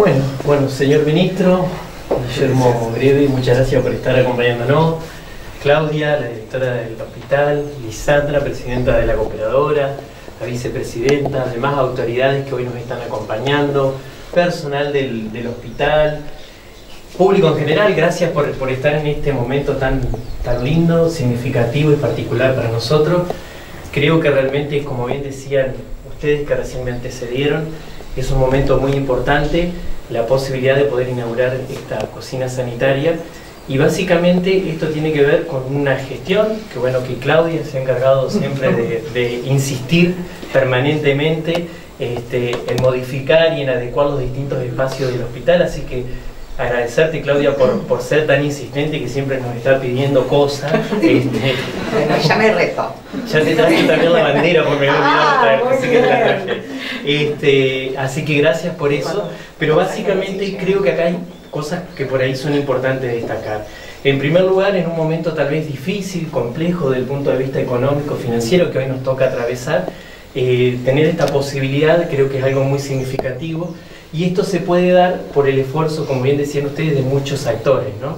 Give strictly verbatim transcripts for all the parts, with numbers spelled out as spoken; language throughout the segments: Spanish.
Bueno, bueno, señor ministro, Guillermo Greve, muchas gracias por estar acompañándonos. Claudia, la directora del hospital, Lisandra, presidenta de la cooperadora, la vicepresidenta, demás autoridades que hoy nos están acompañando, personal del, del hospital, público en general, gracias por, por estar en este momento tan, tan lindo, significativo y particular para nosotros. Creo que realmente, como bien decían ustedes que recién me antecedieron, es un momento muy importante, la posibilidad de poder inaugurar esta cocina sanitaria. Y básicamente esto tiene que ver con una gestión, que bueno, que Claudia se ha encargado siempre de, de insistir permanentemente este, en modificar y en adecuar los distintos espacios del hospital, así que agradecerte, Claudia, por, por ser tan insistente, que siempre nos está pidiendo cosas. Este, bueno, ya me reto. Ya te traje también la bandera porque me he olvidado de traer, así que te la traje. Este, así que gracias por eso, pero básicamente creo que acá hay cosas que por ahí son importantes destacar. En primer lugar, en un momento tal vez difícil, complejo desde el punto de vista económico, financiero, que hoy nos toca atravesar, eh, tener esta posibilidad creo que es algo muy significativo, y esto se puede dar por el esfuerzo, como bien decían ustedes, de muchos actores, ¿no?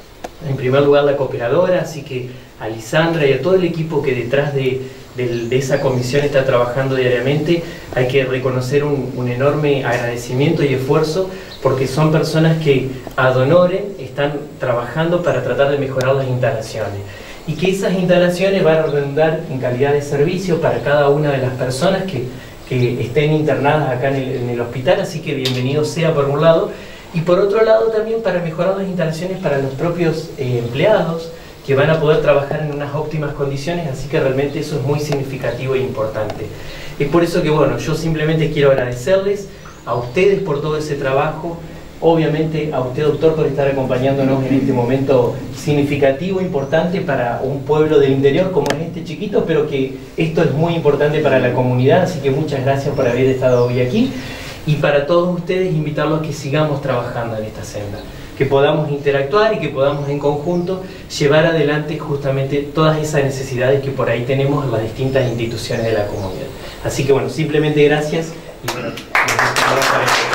En primer lugar la cooperadora, así que a Lisandra y a todo el equipo que detrás de, de, de esa comisión está trabajando diariamente, hay que reconocer un, un enorme agradecimiento y esfuerzo, porque son personas que ad honorem están trabajando para tratar de mejorar las instalaciones, y que esas instalaciones van a redundar en calidad de servicio para cada una de las personas que, que estén internadas acá en el, en el hospital, así que bienvenido sea por un lado, y por otro lado también para mejorar las instalaciones para los propios eh, empleados, que van a poder trabajar en unas óptimas condiciones, así que realmente eso es muy significativo e importante. Es por eso que, bueno, yo simplemente quiero agradecerles a ustedes por todo ese trabajo, obviamente a usted, doctor, por estar acompañándonos en este momento significativo, importante para un pueblo del interior como es este chiquito, pero que esto es muy importante para la comunidad, así que muchas gracias por haber estado hoy aquí. Y para todos ustedes, invitarlos a que sigamos trabajando en esta senda, que podamos interactuar y que podamos en conjunto llevar adelante justamente todas esas necesidades que por ahí tenemos en las distintas instituciones de la comunidad. Así que bueno, simplemente gracias y bueno, nos vemos para esto.